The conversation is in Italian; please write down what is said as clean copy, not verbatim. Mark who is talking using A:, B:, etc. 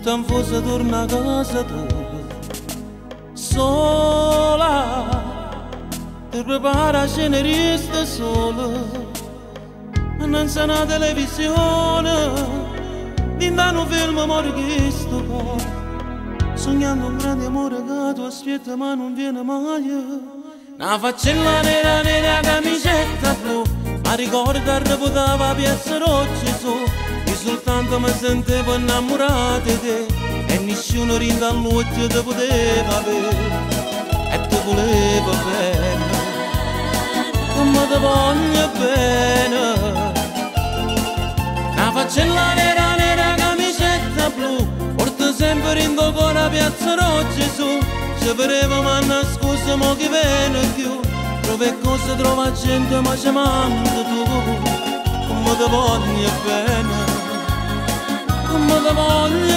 A: tan fosse torna a casa tua sola, ti prepara cenerista sola, ma non c'è una televisione, dintano un film muore questo qua. Sognando un grande amore che tu aspetta ma non viene mai. Una faccella nera nera camicetta blu, ma ricorda reputava piazza Rocci su. Io soltanto mi sentivo innamorato di te e nessuno rindannuccio ti poteva avere e ti voleva bene, come ti voglio bene. Una faccella nera nera camicetta blu, porta sempre in cuore piazza Rocci su. Ci pareva ma nascosto mo che viene più, dove cosa trova gente ma ci manca tu, come ti voglio bene, come ti voglio